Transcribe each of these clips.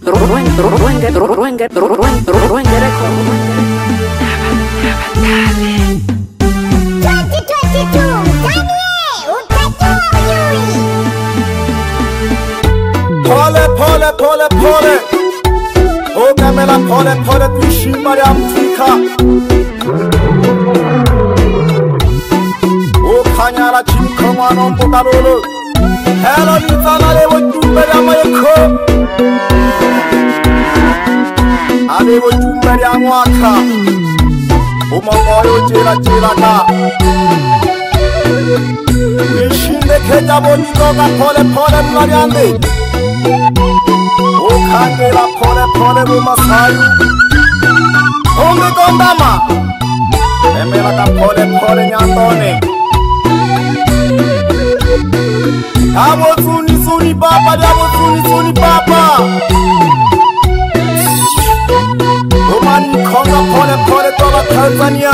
Pole, oh Camela, pole, Pishi, Mariam, Tika, oh Kanyala, Chimkamano, Bogarolo, Hello, Nitana, what you Mariamako, and they would do Mariamaka, oh Mamoyo, Jela, Pishi, the Kajaboni, Pole, Mariambe. O kandela pole bumasayu Onge gondama Emela ka pole nyandone Abo suni papa Abo suni papa Omani konga pole toba Tanzania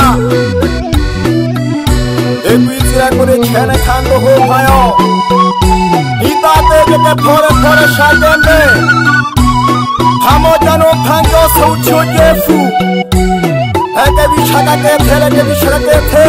Ekwizira kore chene kando ho mayo Itate jeke pole shadembe Hamodano pango saucho jefu Eke bishaka kete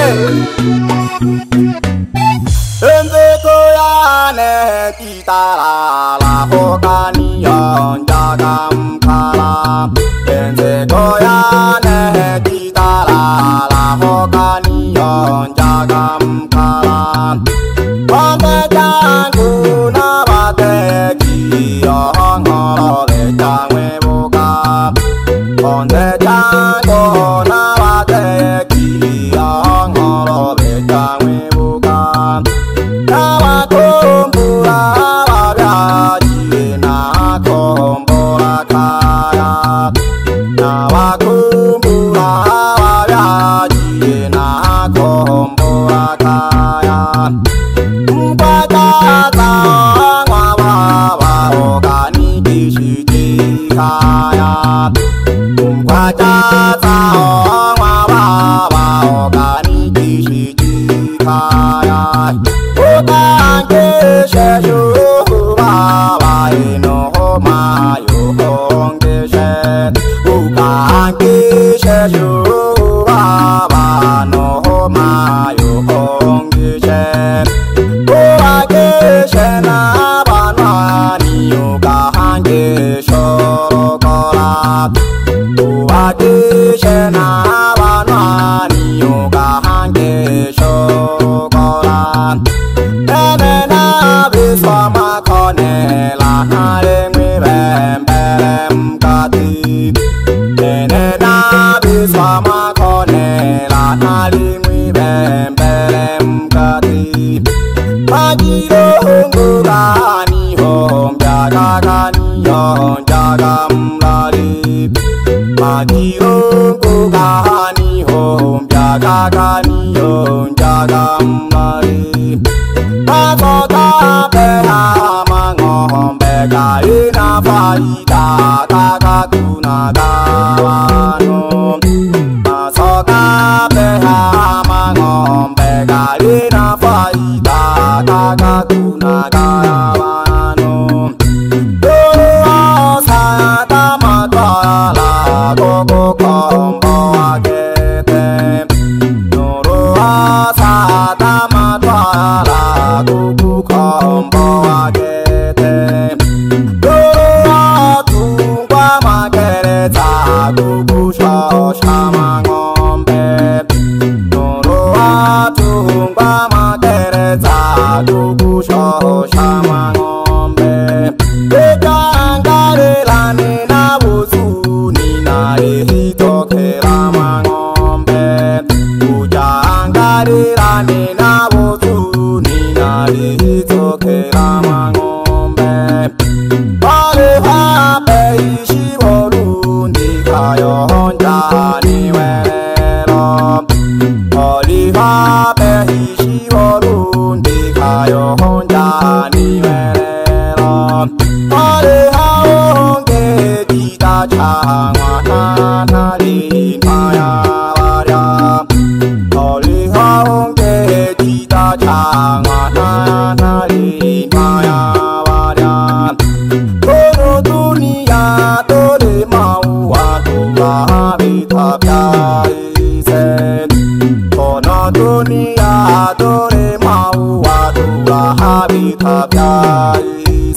Ende koyane kitara la hokani yonjagam kala Ende koyane kitara la hokani yonjagam kala Wame jangu na bate kiyongole jangwe boga Onde jangu na bate kiyongole jangwe boga Kawa kumbura wabyaji na kumbura kaya Kawa kumbura wabyaji na kumbura kaya Mpatata ngwababa organiki shijikaya Mpatata ngwababa organiki shijikaya Utange sheshu baba ino mayo hongeshe Utange sheshu baba no mayo hongeshe Uageshena banani yoga hange shokola Uageshena banani yoga hange shokola Enena biswa makonela halengwe bembelem kati Enena biswa makonela halengwe bembelem kati Magiro ngugani hom jagagani yon jagam lari Magiro ngugani hom jagagani yon jagam lari Magota beha mangom bega ina faida kakakuna gawano Masoka beha mangom bega ina faida kakakuna gawano Doa sayata matwala koko kombo agete Doa sayata matwala koko kombo agete Doa tungwa magereza koko shosha mangombe Doa tungwa magereza koko shosha mangombe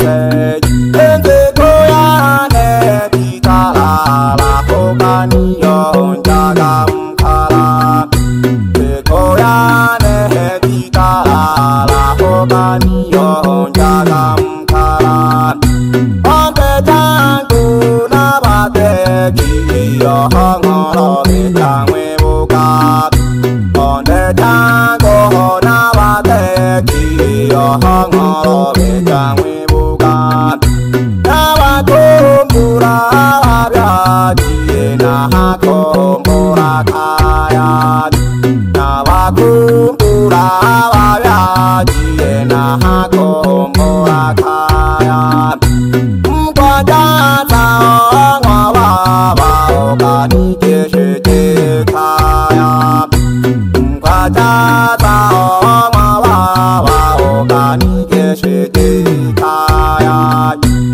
se ente koya ne pitala la hogani yon jagam kala te koya ne pitala la hogani yon jagam kala ante jangu na bate ki yo ngoro me jangwe boga ante jangu na bate ki yo ngoro me jangwe boga na kumbura abya die na kumbura kaya na kumbura abya die na kumbura kaya mkwada ta ngwa ba ba ni ke she kaya mkwada ta ngwa ba ba ni ke she kaya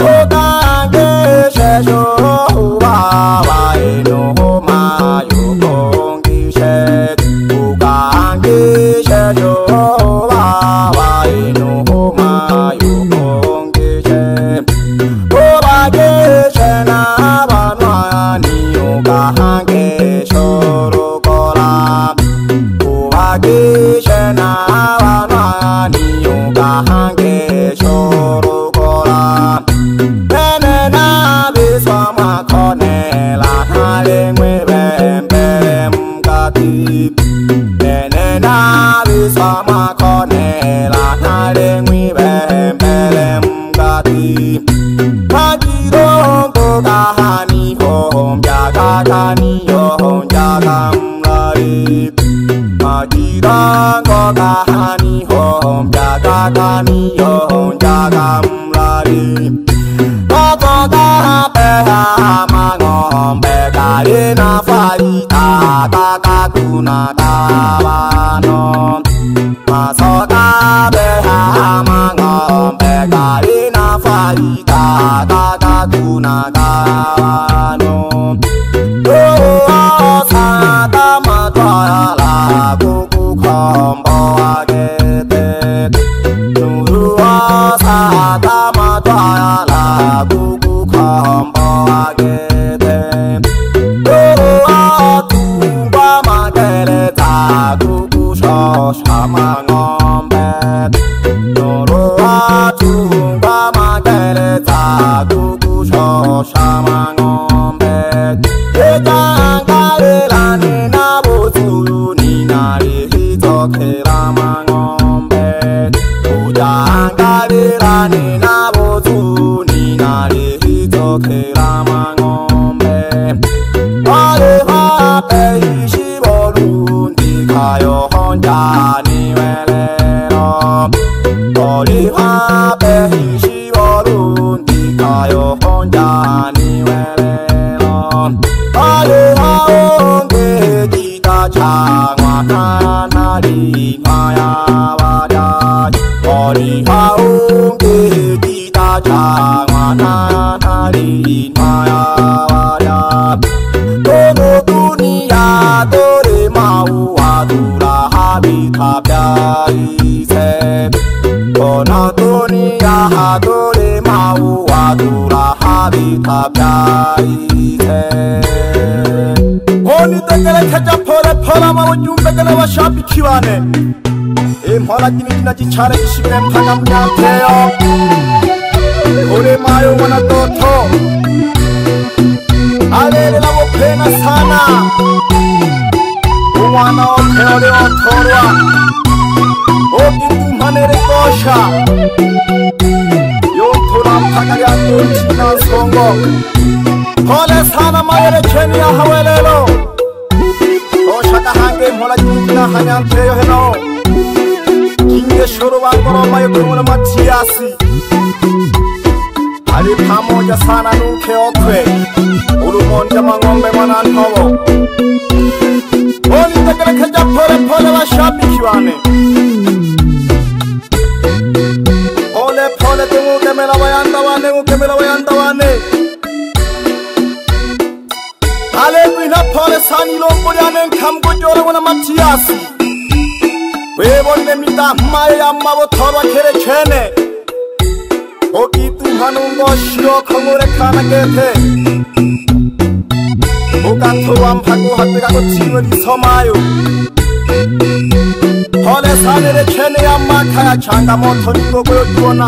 Sho ba ba no ma yo kong ki she Ukang ki she sho ba ba no ma yo kong ki she O ba ki she na ba na ni yo ka hang ki sho ro ko la O ba ki she na ba na ni yo ka hang ki sho ro ko la Sama kone la hale ngwe bem bem kati Nene na bi sama kone la hale ngwe bem bem kati Kati dong ko kahani hom jaga kani hom jaga mlari Kati dong ko kahani hom jaga kani hom jaga mlari Koga beha mangom bega ina faita kaka kuna kawano Masoga beha mangom bega ina faita kaka kuna kawano Sata matwaya la kuku kombo agete Sata matwaya la kuku kombo agete Tumba magere ta kuku shosha mangombe Tumba magere ta kuku shosha mangombe Ejangale la nina botulu nina rihito kera mangombe Ujangale la nina botulu nina rihito kera mangombe Wale hape ishi bolundi kayo honja ni welero Wale hape ishi bolundi kayo honja ni welero Wale haonge kita changwa kanari maya wajaj Wale haonge kita changwa kanari maya wajaj Todo dunia dore mau adura habita biaise Todo dunia dore mau adura habita biaise Oni tekele keja pole mau jumbe kele wa shabiki wane Mhola kini jina jichare kishime mpana mnyanteo Ore mayo wana toto Alele la wopena sana Uwana opeore otorwa Ogindu manere kosha Yotura mpakari andochina songo Pole sana mayere cheni ya hawelelo Kosha kahange mhola jina hanyanteyo heno Kinge shoro wangoro mayo kumuna matiasi Ali pamoja sana nuke okwe Urumonja mangombe manantobo Oni tekele keja pole wa shabiki wane Pole tungukemela wayanda wane Ale kwina pole sani lombori ane nkamgo jore wana matiasi Webonne mita maye ya mabo torwa kere chene Oki Tuhan ungosyo komore kana gete Okanto ampago hatega chino di somayo Hole sanere chene yamakaya changa moto ningo goyo tuona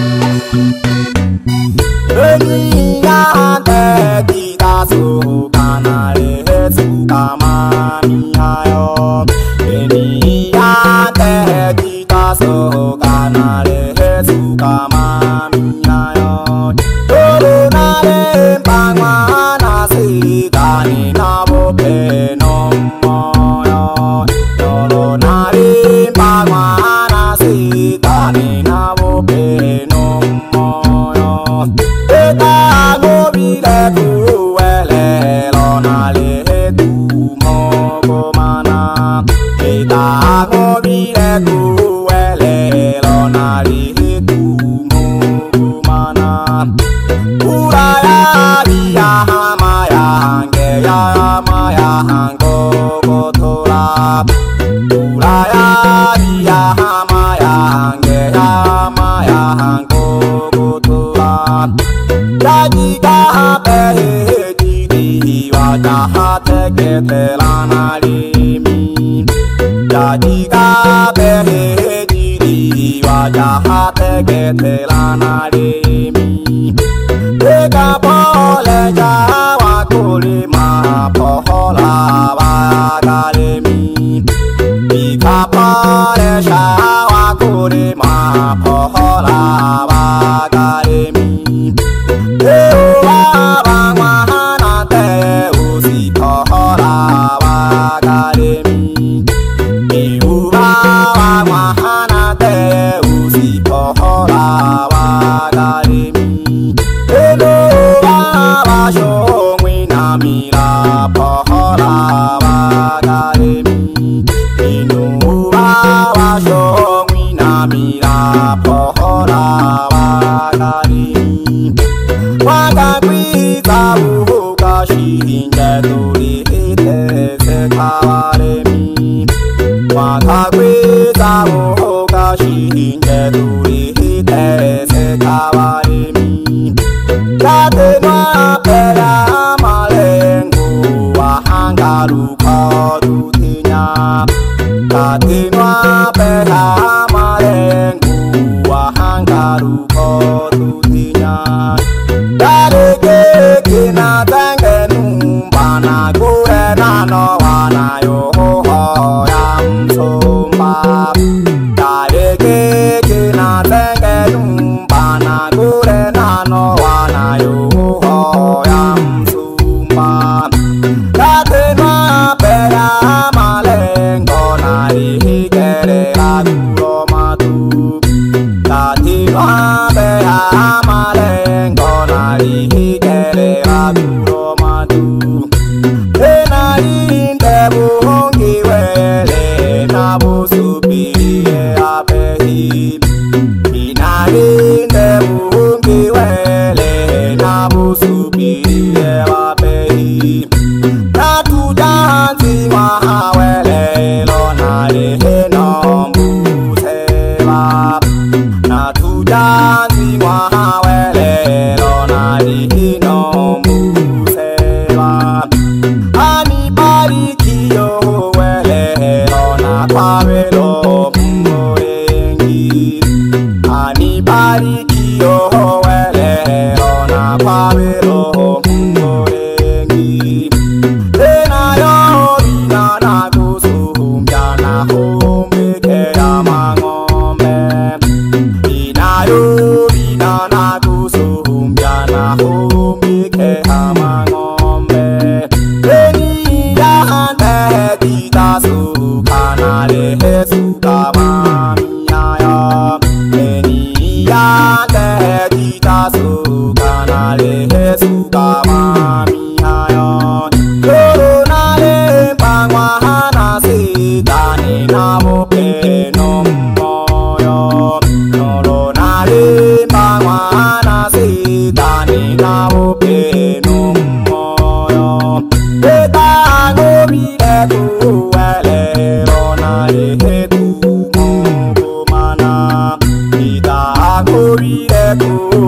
Eniyate kitasu kanare sukamami hayo Eniyate kitasu kanare sukamami hayo Torunare pangwana sikani nabo penomoyo Torunare pangwana sikani nabo penomoyo Eta gobile kuele lonale tu mogomana Eta gobile kuele lonale tu mogomana Uraya biya hamaya hange ya maya hango gotora Uraya biya hamaya hange ya maya hango gotora Jadiga behe jidi wajah tegete lana limi Jadiga behe jidi wajah tegete lana limi Ega pole jawa kulima pohola wagalemi Ika pole jawa kulima pohola wagalemi Ewa bangwana te usi pohola wagalemi Ewa bangwana te usi pohola wagalemi Ewa bashongwi namira pohola wagalemi Ewa bashongwi namira pohola wagalemi Wakagwiza uhuka shinge turi hite se kawaremi Wakagwiza uhuka shinge turi hite se kawaremi Katenwa pera malengu wahangaru kodutinya Katenwa pera malengu wahangaru kodutinya Dari kekina tenge numbana kure nano wana yoho yam somba Dari kekina tenge numbana kure nano wana yoho yam somba Katenwa pera malengo nari hikere aguro matu Katenwa pera malengo nari hikere aguro matu Enari ndebu hongi wele nabu supiriye apehi Enari ndebu hongi wele nabu supiriye apehi Natu jansi mahawele lonare henombu seva Natu jansi mahawele lonare henombu seva Ani bariki yo wele lona pavelo morengi Ani bariki yo wele lona pavelo morengi Ena yo ina na kusumya na home ke amangome Ina yo ina na kusumya na home ke amangome Eni ya hande tita su kanale su kamami ya Eni ya hande tita su kanale su kamami ya Torunale pangwana sikani nabo penomoyo Torunale pangwana sikani nabo penomoyo Eta gobile kuele ronale tu mogomana Ita gobile kuele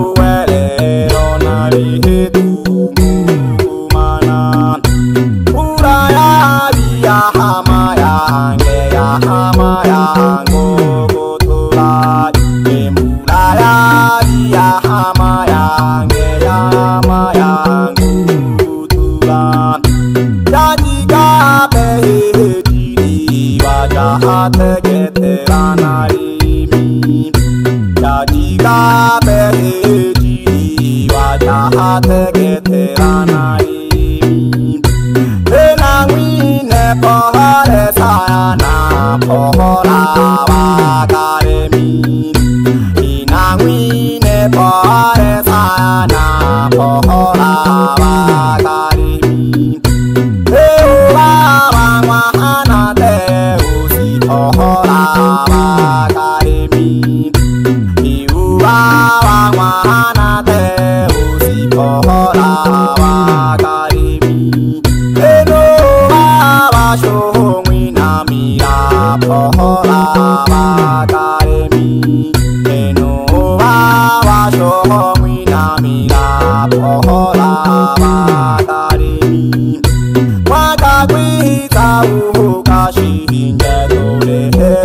mayange ya mayangu tuga jajiga behedi wajahate geteranarimi jajiga behedi wajahate geteranarimi enangwine pohare sayana pohora wakaremi inangwine pohare sayana pohora wakaremi ewa wangwana te usi pohora wakaremi iwa wangwana te usi pohora wakaremi eno wawashongwina mira pohora wakaremi eno wawashongwina mira pohora wakaremi wakakwita ukashinje dole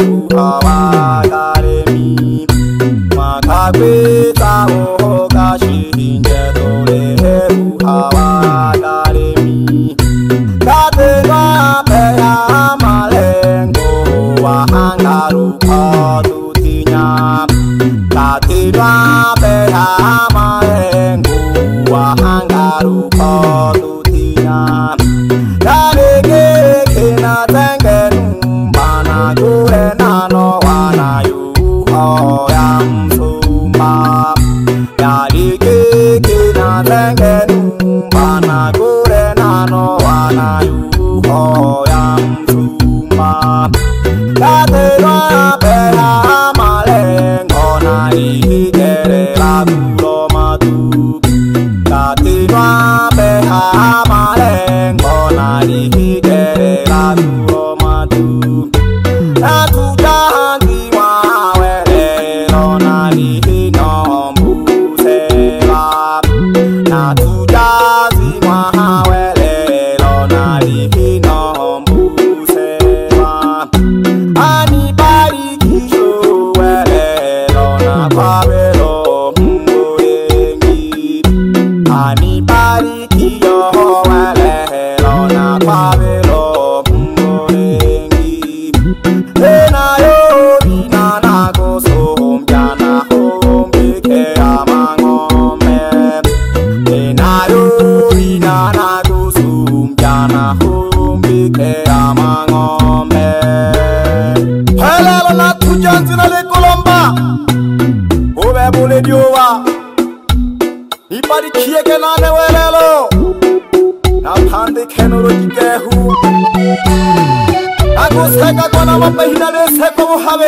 wakaremi wakakwita ukashinje dole wakaremi katenwa peya malengo wahangaruka tutinya katenwa peya malengo wahangaruka tutinya dalege kena tengenu bana kure nano wana yuho yam sumba dalege kena tengenu bana kure nano wana yuho yam sumba katenwa peya malengo na ihigere lagulo madu katenwa peya malengo na ihigere lagulo madu natujangi wawelelo na ihino mbusela natujazi wawelelo na ihino mbusela anibarikisho welelo na kwabelo mburengi anibarikiyo welelo na kwabelo mburengi enayo binana gosombyana hombike amangome enayo binana gosombyana hombike amangome helelo na tujanzina le kolomba obe bole diowa ibarikiye kenane welelo na pande kenoloji gehu agoseka kona mapahina de seko habe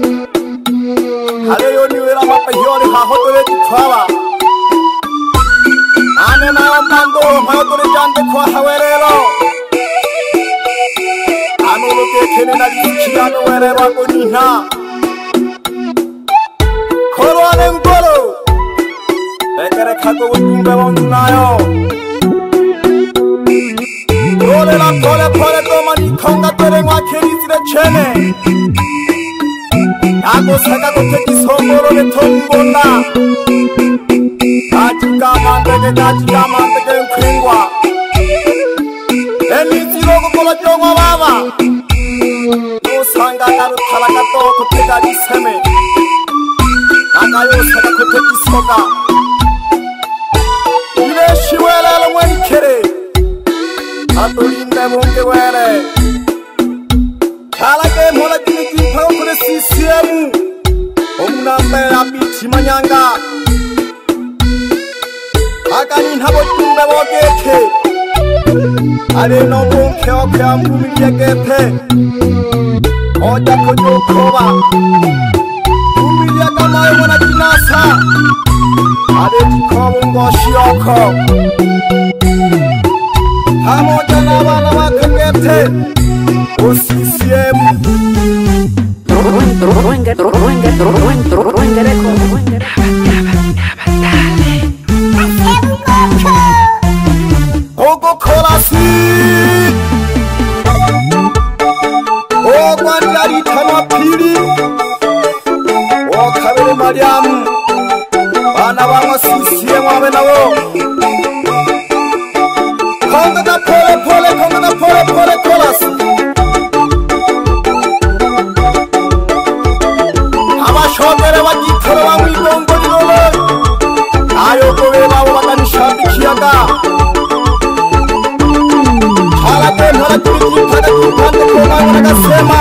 hale yoni wera mapahiyoni hahotole tikhawa ane na mando mahotole jande kwa hawelelo anoloke kene na dikiano were wakonina koro ane ngolo ekere khako tumbe wandunayo Role la pole pole domani konga tere ngwa kerizire chene Ako seka kote kisongoro le tombonda Kajika manteke mkwingwa Emi zirogo kola jongwa baba Nusanga karu talaka toho kote gari seme Nakayo seka kote kisoga Ile shiwele lo mweni kere Atolinde bonge wele Kalake mola kini kimpao kure CCM Omunambe abiti manyanga Akani habo tumbe wogeke Ale no bonke oke ambumi yegepe Oja kojo koba Umili ya kama wana kinasa Ale jikobu ngoshioko Hamoja na wana wakagete OCCM Coca-Cola seed Oh Gwandari Tama Pili Oh Kabele Mariam Bana Bama Sisi wawe nawo konga da pole kolas abashogere bagikora bamwigongo lilolo ayogobe babo bakanishambikiyaga halake mpora kipande koma wanagasema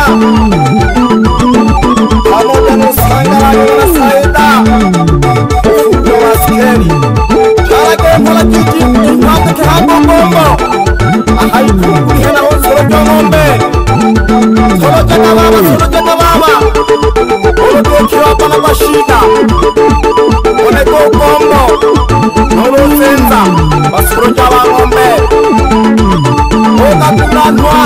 pamoja na usangalayo na saida ufujo wa askeri halake mpora kipande kihango mbombo ahaikunguri hena onsoro jongombe solo jaga baba olodokiwa pana bashida oneko kombo nolozenza basoro jaba ngombe oga kunanwa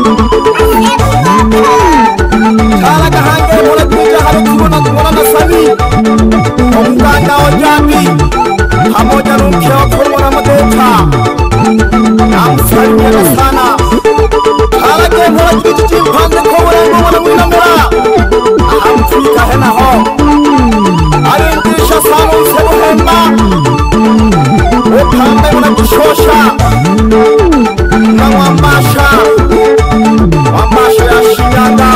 kala kahange mola kuja halo kubona na sani omuganga ojabi pamoja n'umke wa korona madoka namusalimia sana kala ke mola kiti pande ko wona mwinamira amfika hena ho alindisha sana usebuhemba ukambe muna kishosha na wambasha ya Shinyanga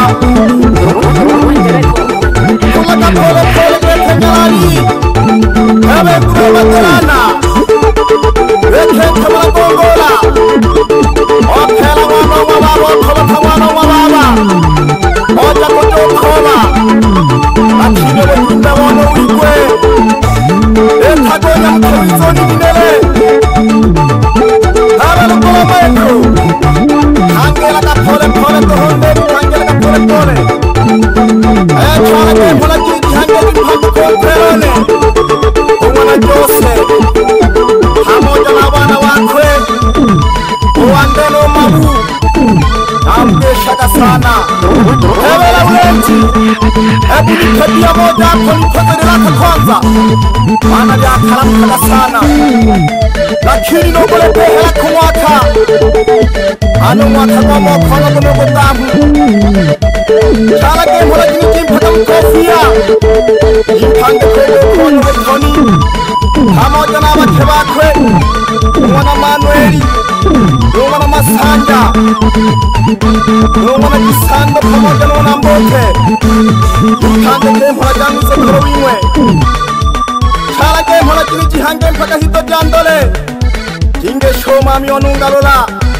kumaka pole bete nyalari ebe kuba terana bete kama gongola opela mwana wa baba kola mwana wa baba oja kotokola akine wenda wana wikwe etagonya mkawizoni minele hara lukola mwetu angela ka pole tohonde angela ka pole chala ke pole ki angela ki bhag ko perone umana jose pamoja na bana wakwe uandeno mabu amgeshaga sana hebela ulenti hebu nitabia moja konipotelera kwanza maana ya kalamka sana lakini nobole behela kumwaka ano mwaka kwa mkono kunogo tamu chala ke mhola jini mpaka mkofia jipange kwele kono wetoni pamoja na wake wakwe mwana Manueli mwana Masanja mwana Kisando pamoja na mwana Mbote jipange ke mhola jani zokoro wimwe chala ke mhola jini jihange mpaka hito jandole jinge shoma mionunga lola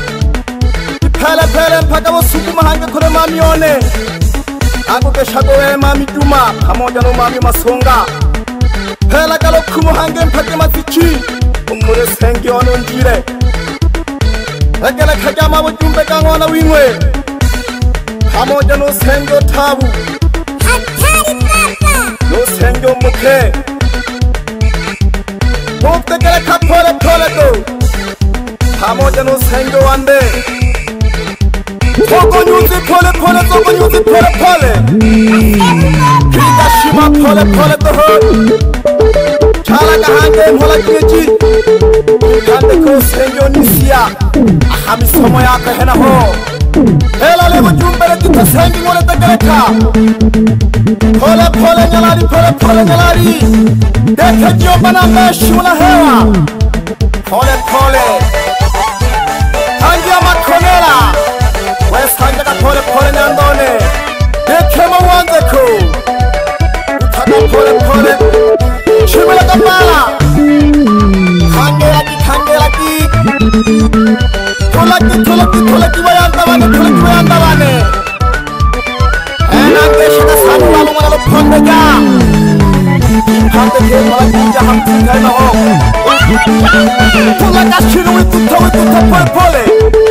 pele mpaka bosuku mahange kore mamione ako keshagowe mami Juma pamoja no mami Masonga pela kalo kumuhange mpaka mafichi umure sengi ono njire ekele kajama bujumbe kangona wingwe pamoja no sengo tabu no sengo muke muktekele ka pole do pamoja no sengo wande Toko nyuzi pole Kika shima pole toho Chala kahange mhola kineji Kande ko senyo nisia Ahami somo yaka hena ho Hela levo jumbele kita sengi ngole tegereka Pole nyalari Deke jiomba na meshi una hewa Pole Hangi ya makonela Wesanja ka pole nyandone Dekema wanzeko Utaka pole Chimela kamala Kangela ki Tolaki wayandabane Enangesha ka sanu lalu mwana luponde ja Hante ke mwana kinja hamtinga ina ho Tulaka shinu wituta pole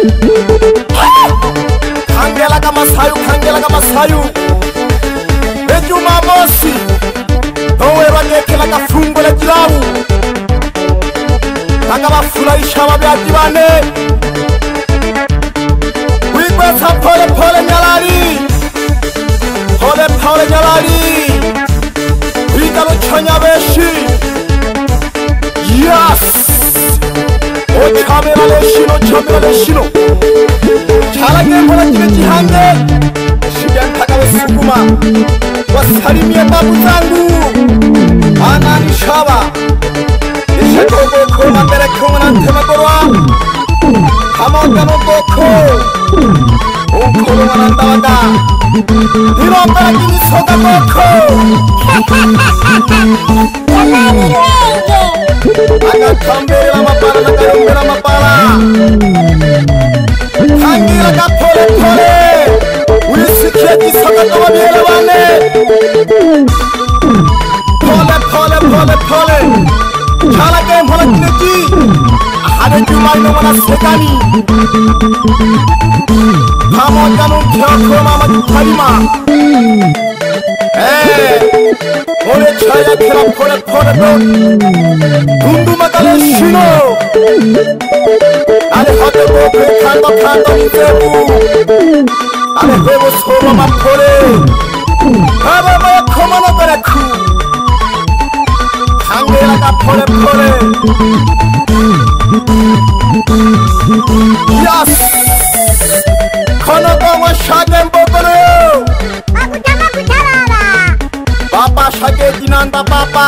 Kangela ka masayu Ejuma mosi Owe bagekela ka fungo le jilawu Naka bafurahisha babyaji bane Wigweta pole nyalari Wigalo chanya beshi Yes Ochamela leshino Chala ke mwana jine jihange Shigantaka wasukuma Wasalimie babu zangu Anani shaba Koko mandere kumanante magorwa Hamogano koko Ukuru manandawaga Hirondara kini soga koko Agakambere amapala nagayumbera amapala Tangira gapole pole Wisikie gisoga kababiyere bane Pole Chala ke mhola kineji Ahade jumai no mana sekani Hamo janu kyakho mama jukharima Ole chaya khera pole do Dundu makale shino Ale hate boke khando nitebu Ale hebo soma ma pole Haba maya khomana berakhu Angela ka pole Yes Kono gongo shage mbokoro Akutama kutarara Papa shage dinanda papa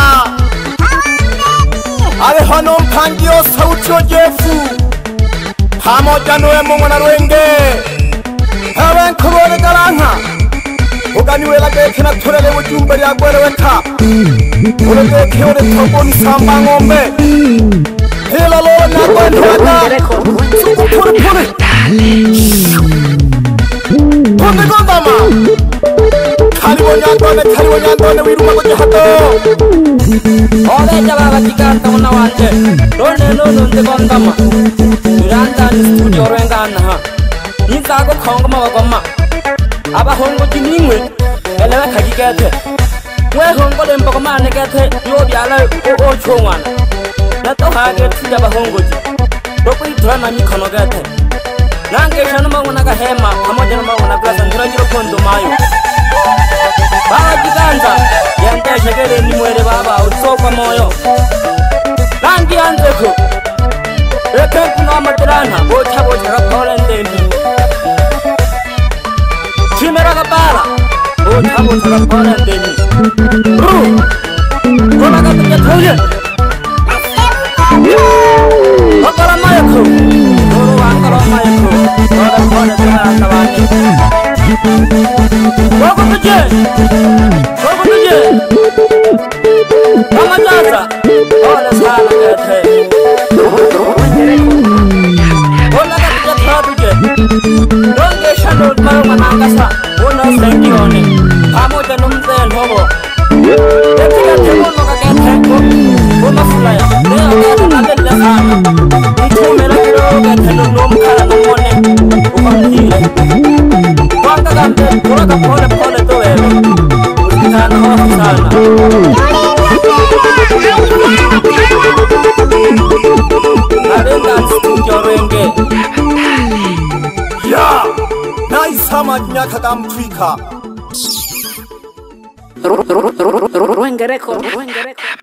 Ale honom pandio saucho jefu Hamo jano ya mongona rwenge Hawen kubole galanga Uganiwela kena turele mujumbari agwele weta Ureke kiore tokoni samba ngombe Hila lolo nyakwe nwata Suku pune Konde gondama Karibo nyandone wiruma kwa jihato Ole jababa jikanta una wanje Lone nde gondama Duranda ni studio rwengana ha Nizago kongoma wagoma Aba hongo jinimwe Elewe kagigete Mwe hongo lembo mane gete Yobi ala o chongwana Nato hage tuja ba hongo ji Doko itrana mikono gete Nange shanu mangu naga hema Hamoja na mangu na glasa Ngiranjiro kondo mayo Baba jiganza Yante shagele ni mwere baba Utsoka moyo Nangi anzeko Eke kuna matirana Bocha kapole ndeni Chimera kapala Bocha kapole ndeni Kona kapenya toye Wakala mayako Nuru wakala mayako Kona tala tabani Koko tuje Kama jaza Kona sana kete Kona kapenya tuje Donge shano maru manangasa Una sengione Pamoja numze nhobo Ketika temono kakete Uma fulaya Leo kata nabele sana Ntumela kiro kete nunumkala numone Ukamhile Waka kampe Kuraka pole toele Usikana hofu sana Narenga studio renge Ya Naisama nyaka kamtwika Ruengereko